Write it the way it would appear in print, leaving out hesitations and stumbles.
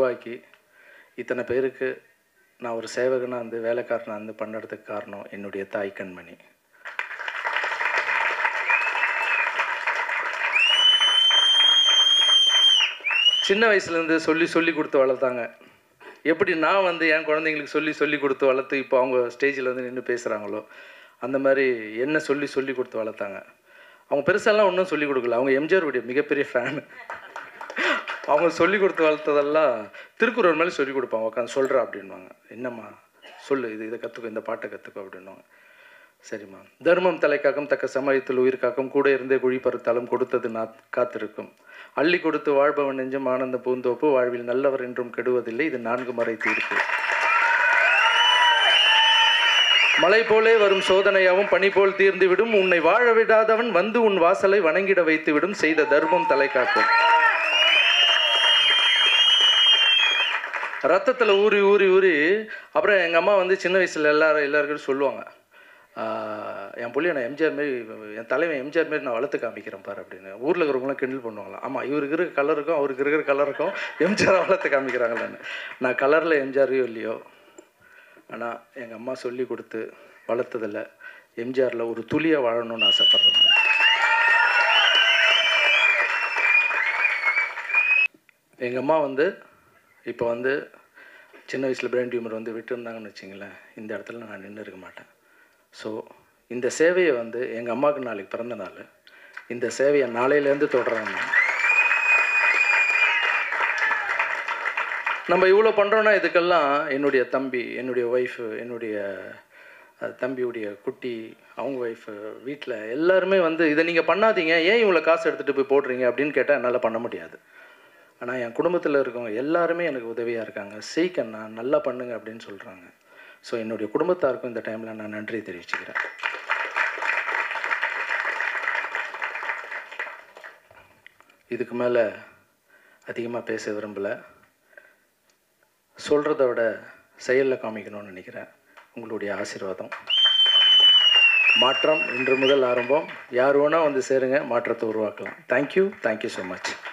உருவாக்கி இத்தனை பேருக்கு நான் ஒரு சேவகனாக வந்து வேலைக்காரனாக வந்து பண்ணுறதுக்கு காரணம் என்னுடைய தாய் கண்மணி. சின்ன வயசுலேருந்து சொல்லி கொடுத்து வளர்த்தாங்க. எப்படி நான் வந்து என் குழந்தைங்களுக்கு சொல்லி கொடுத்து வளர்த்து இப்போ அவங்க ஸ்டேஜில் வந்து நின்று பேசுகிறாங்களோ அந்த மாதிரி என்ன சொல்லி கொடுத்து வளர்த்தாங்க. அவங்க பெருசாலாம் ஒன்றும் சொல்லிக் கொடுக்கல. அவங்க எம்ஜிஆருடைய மிகப்பெரிய ஃபேனு. அவங்க சொல்லி கொடுத்து வளர்த்ததெல்லாம் திருக்குறள் மேலே சொல்லிக் கொடுப்பாங்க. உட்காந்து சொல்கிறா அப்படின்வாங்க. என்னம்மா சொல்லு, இதை கற்றுக்கோ, இந்த பாட்டை கற்றுக்கோ அப்படின்வாங்க. சரிம்மா. தர்மம் தலை காக்கும், தக்க சமயத்தில் உயிர் காக்கும், கூட இருந்தே குழி பறுத்தாலும் கொடுத்தது காத்திருக்கும், அள்ளி கொடுத்து வாழ்பவன் நெஞ்சும் ஆனந்த பூந்தோப்பு, வாழ்வில் நல்லவர் என்றும் கெடுவதில்லை, இது 4 முறை தீர்ப்பு. மலை போலே வரும் சோதனையாவும் பனி போல் தீர்ந்து விடும், உன்னை வாழ விடாதவன் வந்து உன் வாசலை வணங்கிட வைத்து விடும், செய்த தர்மம் தலை காக்கும். ரத்தத்தில் ஊறி ஊறி ஊறி அப்புறம் எங்கள் அம்மா வந்து சின்ன வயசில் எல்லாருக்கிட்டும் சொல்லுவாங்க, என் புள்ளியை நான் எம்ஜிஆர் மாரி, என் தலைவன் எம்ஜிஆர் மாரி நான் வளர்த்து காமிக்கிறேன் பாரு அப்படின்னு. ஊரில் இருக்கிறவங்களாம் கிண்டல் பண்ணுவாங்களாம். ஆமாம், இவருக்கு இருக்கிற கலருக்கும் அவருக்கு இருக்கிற கலருக்கும் எம்ஜிஆர் வளர்த்து காமிக்கிறாங்களான்னு. நான் கலரில் எம்ஜிஆரையோ இல்லையோ, ஆனால் எங்கள் அம்மா சொல்லி கொடுத்து வளர்த்ததில்ல எம்ஜிஆரில் ஒரு துளியாக வாழணும்னு ஆசைப்பட்றேன். எங்கள் அம்மா வந்து இப்போ வந்து சின்ன வயசில் பிரெயின் டியூமர் வந்து விட்டுருந்தாங்கன்னு வச்சிங்களேன், இந்த இடத்துல நான் நின்று இருக்க மாட்டேன். ஸோ இந்த சேவையை வந்து எங்கள் அம்மாவுக்கு நாளைக்கு பிறந்த நாள், இந்த சேவையை நாளையிலேருந்து தொடர்றாங்க. நம்ம இவ்வளோ பண்ணுறோன்னா இதுக்கெல்லாம் என்னுடைய தம்பி, என்னுடைய ஒய்ஃபு, என்னுடைய தம்பியுடைய குட்டி, அவங்க ஒய்ஃபு, வீட்டில் எல்லாருமே வந்து இதை நீங்கள் பண்ணாதீங்க, ஏன் இவ்வளோ காசு எடுத்துகிட்டு போய் போடுறீங்க அப்படின்னு கேட்டால் என்னால் பண்ண முடியாது. ஆனால் என் குடும்பத்தில் இருக்கவங்க எல்லாருமே எனக்கு உதவியாக இருக்காங்க. சீக்கிரண்ணா நல்லா பண்ணுங்க அப்படின்னு சொல்கிறாங்க. ஸோ என்னுடைய குடும்பத்தாருக்கும் இந்த டைமில் நான் நன்றி தெரிவிச்சுக்கிறேன். இதுக்கு மேலே அதிகமாக பேச விரும்பலை. சொல்கிறத விட செயலில் காமிக்கணும்னு நினைக்கிறேன். உங்களுடைய ஆசீர்வாதம். மாற்றம் இன்று முதல் ஆரம்பம். யார் வேணால் வந்து சேருங்க, மாற்றத்தை உருவாக்கலாம். Thank you so much.